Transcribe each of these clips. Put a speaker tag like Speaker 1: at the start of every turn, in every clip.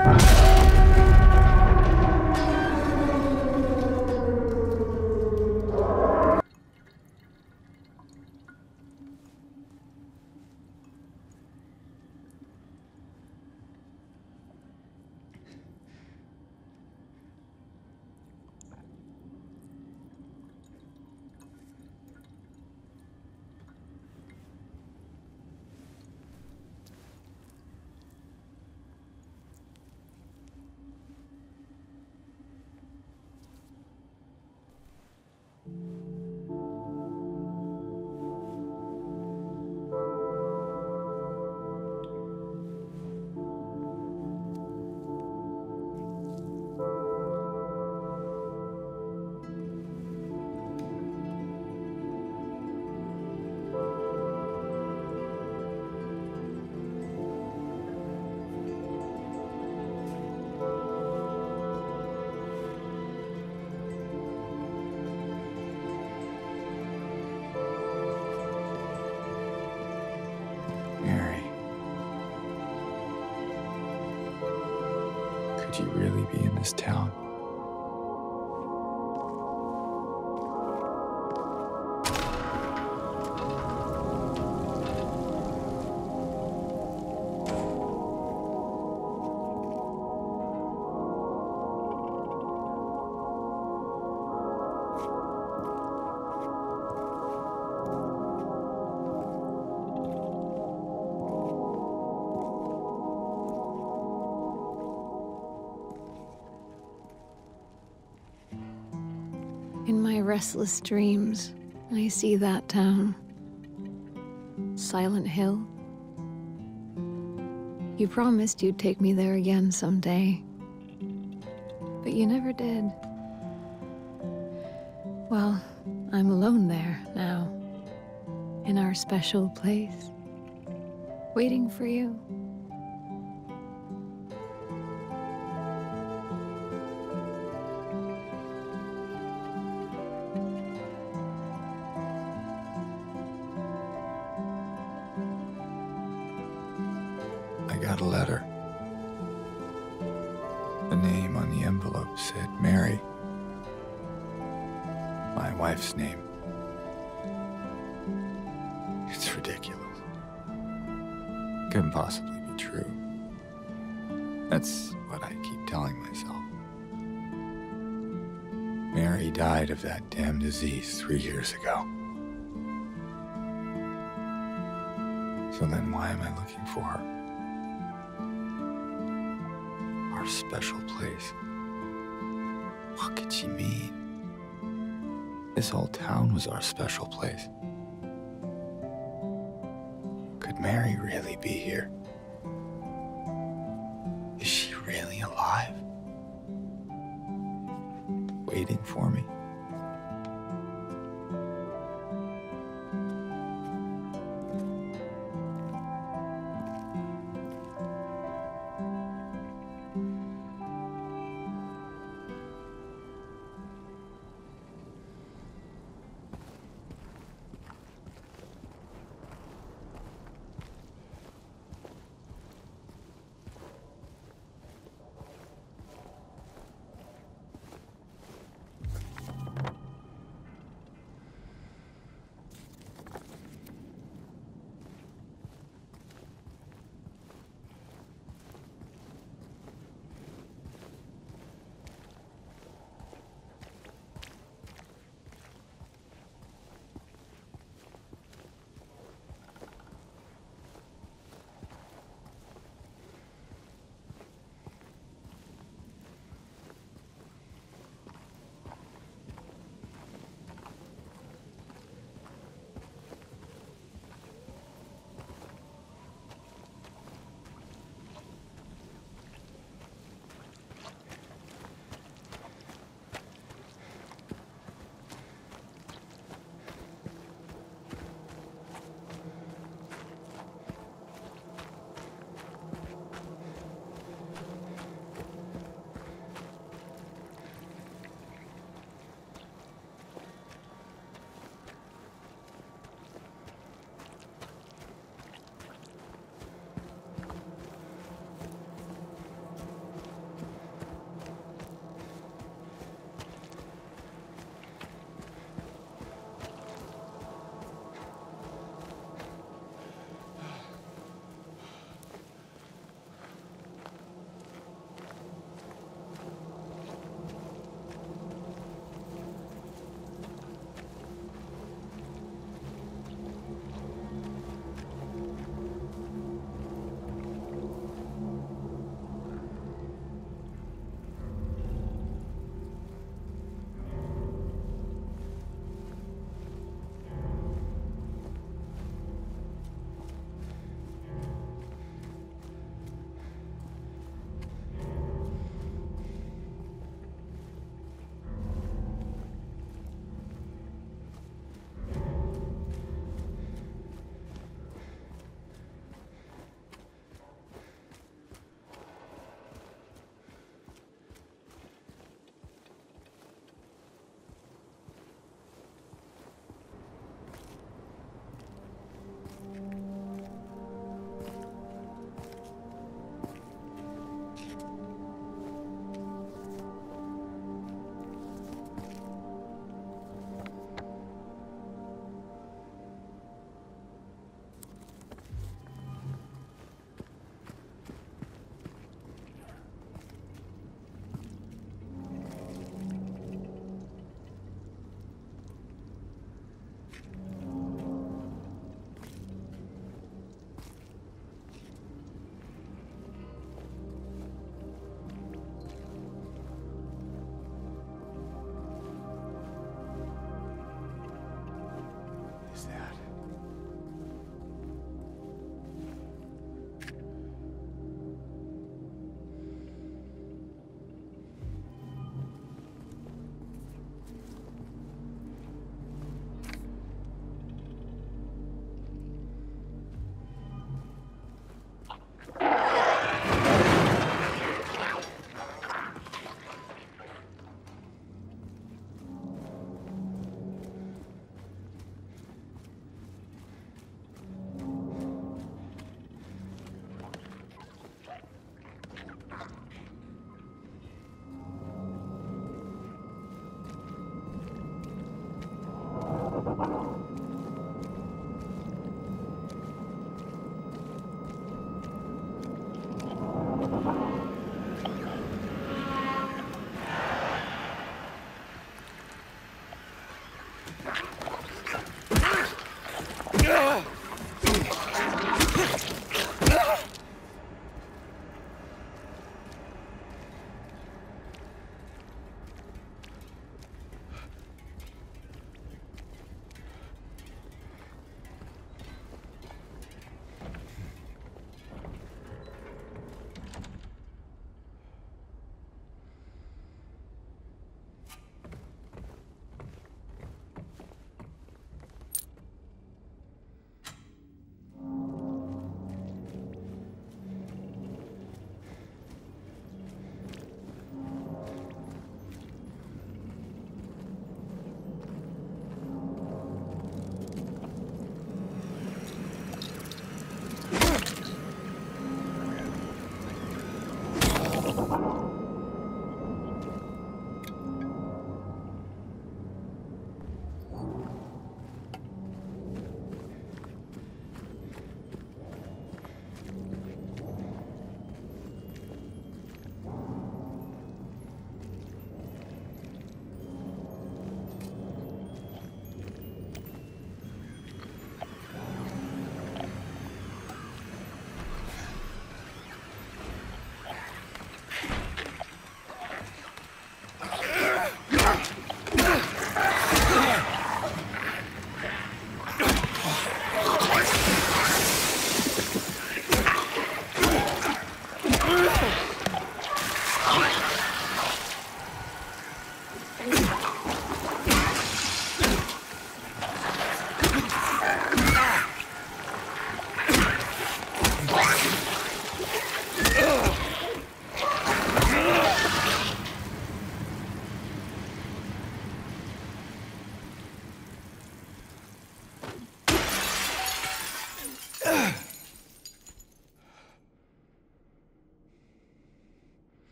Speaker 1: Could you really be in this town?
Speaker 2: In my restless dreams, I see that town. Silent Hill. You promised you'd take me there again someday. But you never did. Well, I'm alone there now. In our special place. Waiting for you.
Speaker 1: I got a letter. The name on the envelope said Mary. My wife's name. It's ridiculous. Couldn't possibly be true. That's what I keep telling myself. Mary died of that damn disease 3 years ago. So then why am I looking for her? Our special place. What could she mean? This whole town was our special place. Could Mary really be here? Is she really alive? Waiting for me?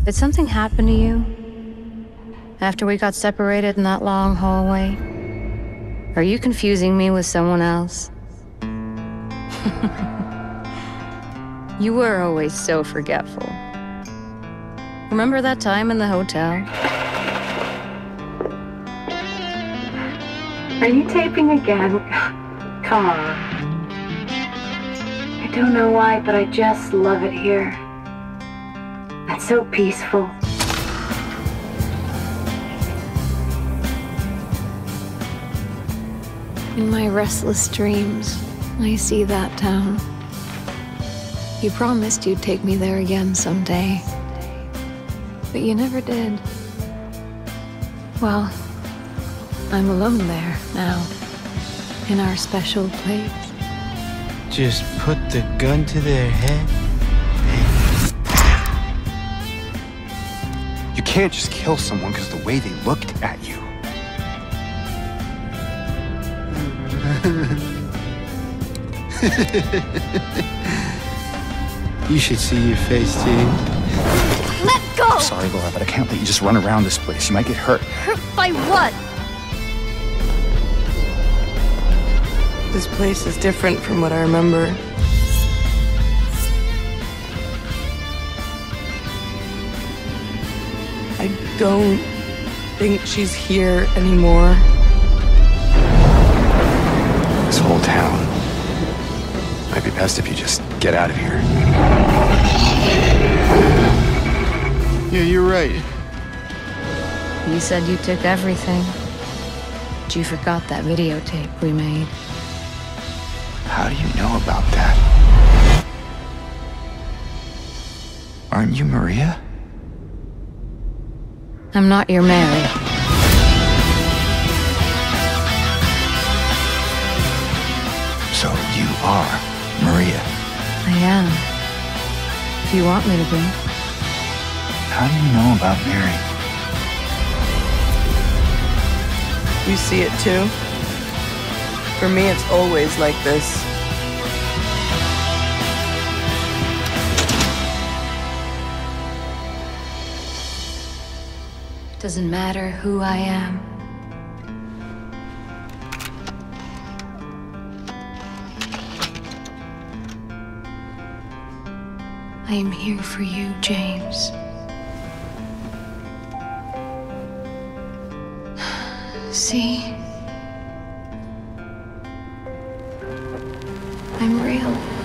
Speaker 2: Did something happen to you? After we got separated in that long hallway? Are you confusing me with someone else? You were always so forgetful. Remember that time in the hotel?
Speaker 3: Are you taping again? Come on. I don't know why, but I just love it here. It's so peaceful.
Speaker 2: In my restless dreams, I see that town. You promised you'd take me there again someday. But you never did. Well, I'm alone there now, in our special place.
Speaker 4: Just put the gun to their head.
Speaker 1: You can't just kill someone because the way they looked at you.
Speaker 4: You should see your face, Jean.
Speaker 2: Let go!
Speaker 1: I'm sorry, Laura, but I can't let you just run around this place. You might get hurt.
Speaker 2: Hurt by what?
Speaker 5: This place is different from what I remember. I don't think she's here anymore.
Speaker 1: This whole town. Might be best if you just get out of here.
Speaker 4: Yeah, you're right.
Speaker 2: You said you took everything. But you forgot that videotape we made.
Speaker 1: How do you know about that? Aren't you Maria?
Speaker 2: I'm not your Mary.
Speaker 1: So you are Maria.
Speaker 2: I am. If you want me to be.
Speaker 1: How do you know about Mary?
Speaker 5: You see it too? For me, it's always like this.
Speaker 2: Doesn't matter who I am. I am here for you, James. See? I'm real.